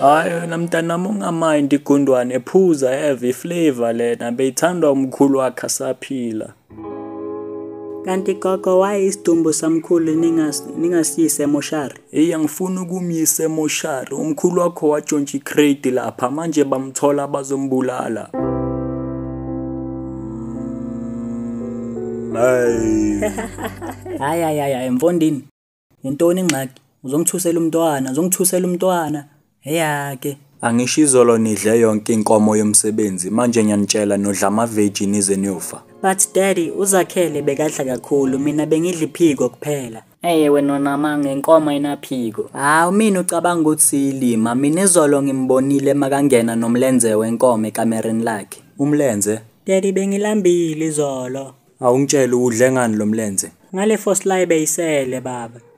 Hayi wena mntanami ungamind igundwane ephuza heavy flavor lena beyithandwa umkhulu wakhe asaphila. Kanti gogo why isidumbu samkhulu ningasiyise emoshari? Ngifuna ukumyisa emoshari. Umkhulu wakho watshontsha icrate lapha manje bamthola bazombulala. Hayi mfondini. Yintoni ingxaki? Uzongithusela umntwana. Ke. Angisho izolo nidle yonke inkomo yomsebenzi manje ngiyanitshela nodla amaveji nize niyofa. But daddy uzakhele bekadla kakhulu mina bengidla iphiko kuphela. Wena namange inkomo inaphiko. Mina ucabanga ukuthi siyilima mina izolo ngimbonile makangena nomlenze wenkomo ekamereni lakhe. Umlenze? Daddy bengilambile izolo. Awungitshela udle ngani lo mlenze? Ngale first line beyisele baba.